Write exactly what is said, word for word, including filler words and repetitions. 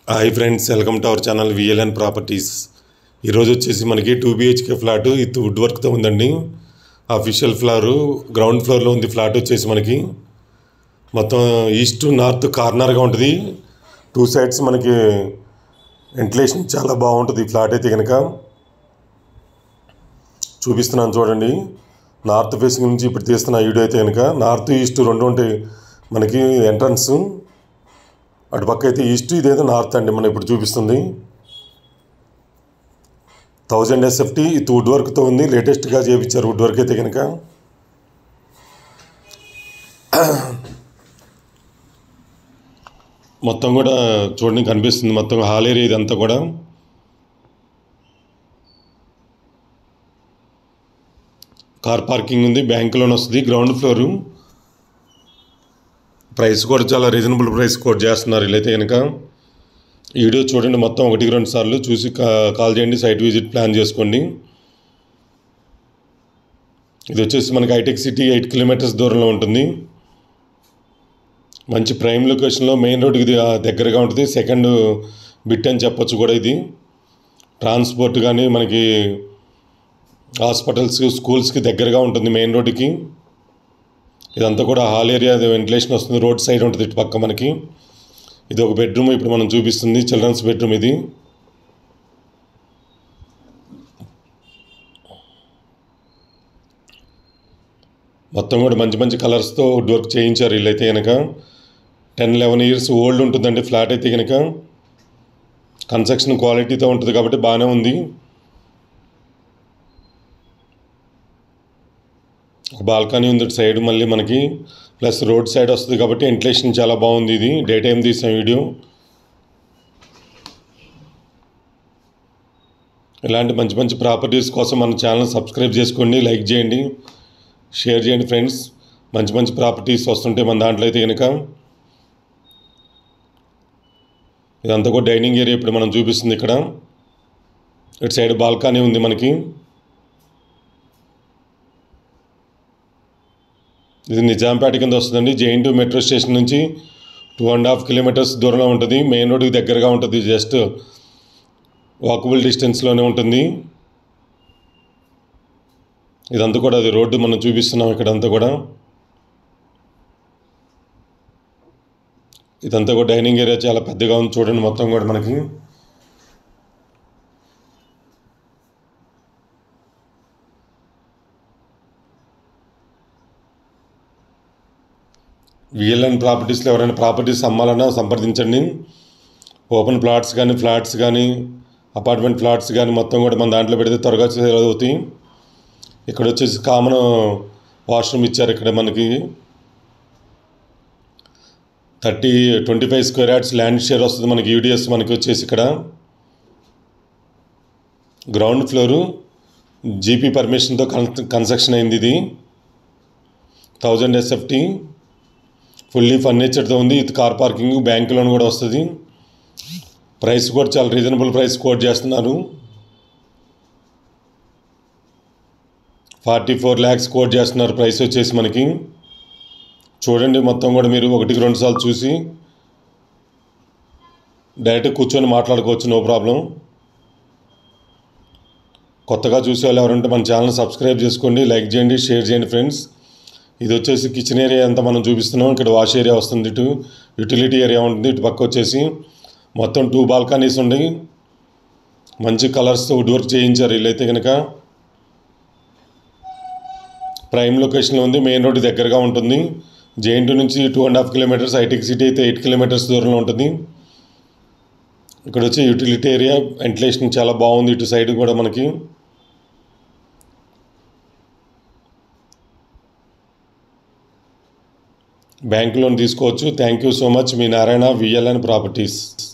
Hi friends, welcome to our channel VLN properties. ఈరోజు వచ్చేసి మనకి two BHK flat with wood వర్క్తో ఉందండి. అఫీషియల్ ఫ్లోరు గ్రౌండ్ ఫ్లోర్లో ఉంది. ఫ్లాట్ వచ్చేసి మనకి మొత్తం ఈస్ట్ నార్త్ కార్నర్గా ఉంటుంది. టూ సైడ్స్ మనకి వెంటిలేషన్ చాలా బాగుంటుంది. ఫ్లాట్ అయితే కనుక చూపిస్తున్నాను చూడండి. నార్త్ ఫేసింగ్ నుంచి ఇప్పుడు తీస్తున్న వీడియో అయితే కనుక నార్త్ ఈస్ట్ రెండు ఉంటాయి మనకి ఎంట్రన్స్. అటు పక్క అయితే ఈస్ట్, ఇదైతే నార్త్ అండి. మనం ఇప్పుడు చూపిస్తుంది థౌజండ్ ఎస్ఎఫ్టీ ఇది వుడ్ వర్క్తో ఉంది. లేటెస్ట్గా చేయించారు వుడ్ వర్క్ అయితే కనుక. మొత్తం కూడా చూడడానికి కనిపిస్తుంది. మొత్తం హాల్ ఏరియా ఇదంతా కూడా. కార్ పార్కింగ్ ఉంది, బ్యాంక్ లోన్ వస్తుంది. గ్రౌండ్ ఫ్లోరు ప్రైస్ కూడా చాలా రీజనబుల్ ప్రైస్ కోట్ చేస్తున్నారు వీళ్ళైతే కనుక. వీడియో చూడండి మొత్తం ఒకటికి రెండు సార్లు చూసి కాల్ చేయండి. సైట్ విజిట్ ప్లాన్ చేసుకోండి. ఇది వచ్చేసి మనకి హైటెక్ సిటీ ఎయిట్ కిలోమీటర్స్ దూరంలో ఉంటుంది. మంచి ప్రైమ్ లొకేషన్లో మెయిన్ రోడ్కి ఇది దగ్గరగా ఉంటుంది. సెకండ్ బిట్ అని చెప్పొచ్చు కూడా. ఇది ట్రాన్స్పోర్ట్ కానీ మనకి హాస్పిటల్స్ స్కూల్స్కి దగ్గరగా ఉంటుంది మెయిన్ రోడ్డుకి. ఇదంతా కూడా హాల్ ఏరియా, వెంటిలేషన్ వస్తుంది. రోడ్ సైడ్ ఉంటుంది ఇటు పక్క మనకి. ఇది ఒక బెడ్రూమ్ ఇప్పుడు మనం చూపిస్తుంది, చిల్డ్రన్స్ బెడ్రూమ్. ఇది మొత్తం కూడా మంచి మంచి కలర్స్తో వుడ్ వర్క్ చేయించారు వీళ్ళైతే కనుక. టెన్ లెవెన్ ఇయర్స్ ఓల్డ్ ఉంటుందండి ఫ్లాట్ అయితే కనుక. కన్స్ట్రక్షన్ క్వాలిటీతో ఉంటుంది కాబట్టి బాగానే ఉంది. ఒక బాల్కనీ ఉంది ఇటు సైడ్ మళ్ళీ మనకి, ప్లస్ రోడ్ సైడ్ వస్తుంది కాబట్టి వెంటిలేషన్ చాలా బాగుంది. ఇది డే టైం తీసిన వీడియో. ఇలాంటి మంచి మంచి ప్రాపర్టీస్ కోసం మన ఛానల్ సబ్స్క్రైబ్ చేసుకోండి, లైక్ చేయండి, షేర్ చేయండి ఫ్రెండ్స్. మంచి మంచి ప్రాపర్టీస్ వస్తుంటాయి మన దాంట్లో అయితే కనుక. ఇదంతా కూడా డైనింగ్ ఏరియా ఇప్పుడు మనం చూపిస్తుంది ఇక్కడ. ఇటు సైడ్ బాల్కనీ ఉంది మనకి. ఇది నిజాంపేట కింద వస్తుందండి. జేఎన్టీ మెట్రో స్టేషన్ నుంచి టూ అండ్ హాఫ్ కిలోమీటర్స్ దూరంలో ఉంటుంది. మెయిన్ రోడ్కి దగ్గరగా ఉంటుంది. జస్ట్ వాకబుల్ డిస్టెన్స్లోనే ఉంటుంది. ఇదంతా కూడా అది రోడ్డు మనం చూపిస్తున్నాం ఇక్కడంతా కూడా. ఇదంతా కూడా డైనింగ్ ఏరియా చాలా పెద్దగా ఉంది చూడండి మొత్తం కూడా మనకి. విఎల్ఎన్ ప్రాపర్టీస్లో ఎవరైనా ప్రాపర్టీస్ అమ్మాలన్నా సంప్రదించండి. ఓపెన్ ప్లాట్స్ కానీ ఫ్లాట్స్ కానీ అపార్ట్మెంట్ ఫ్లాట్స్ కానీ మొత్తం కూడా మన దాంట్లో పెడితే త్వరగా సేల్ అవుతాయి. ఇక్కడ వచ్చేసి కామన్ వాష్రూమ్ ఇచ్చారు ఇక్కడ మనకి. Thirty twenty five square yards land share వస్తుంది మనకి. యూడిఎస్ మనకి వచ్చేసి ఇక్కడ గ్రౌండ్ ఫ్లోరు జీపీ పర్మిషన్తో కన్ కన్స్ట్రక్షన్ అయింది. ఇది థౌజండ్ ఎస్ఎఫ్టీ ఫుల్లీ ఫర్నిచర్తో ఉంది. ఇది కార్ పార్కింగ్, బ్యాంక్ లోన్ కూడా వస్తుంది. ప్రైస్ కూడా చాలా రీజనబుల్ ప్రైస్ కోట్ చేస్తున్నారు. ఫార్టీ ఫోర్ ల్యాక్స్ కోట్ చేస్తున్నారు ప్రైస్ వచ్చేసి మనకి. చూడండి మొత్తం కూడా మీరు ఒకటికి రెండు సార్లు చూసి డైరెక్ట్ కూర్చొని మాట్లాడుకోవచ్చు, నో ప్రాబ్లం. కొత్తగా చూసే వాళ్ళు ఎవరంటే మన ఛానల్ సబ్స్క్రైబ్ చేసుకోండి, లైక్ చేయండి, షేర్ చేయండి ఫ్రెండ్స్. ఇది వచ్చేసి కిచెన్ ఏరియా అంతా మనం చూపిస్తున్నాం. ఇక్కడ వాష్ ఏరియా వస్తుంది, ఇటు యూటిలిటీ ఏరియా ఉంటుంది. ఇటు పక్క వచ్చేసి మొత్తం టూ బాల్కనీస్ ఉన్నాయి. మంచి కలర్స్తో వుడ్ వర్క్ చేయించారు వీళ్ళైతే కనుక. ప్రైమ్ లొకేషన్లో ఉంది, మెయిన్ రోడ్ దగ్గరగా ఉంటుంది. జేఎన్టీ నుంచి టూ అండ్ హాఫ్ కిలోమీటర్స్, హైటెక్ సిటీ అయితే ఎయిట్ కిలోమీటర్స్ దూరంలో ఉంటుంది. ఇక్కడ వచ్చి యూటిలిటీ ఏరియా, వెంటిలేషన్ చాలా బాగుంది. ఇటు సైడ్ కూడా మనకి బ్యాంక్ లోన్ తీసుకోవచ్చు. Thank you so much. మీ నారాయణ విఎల్ఎన్ ప్రాపర్టీస్.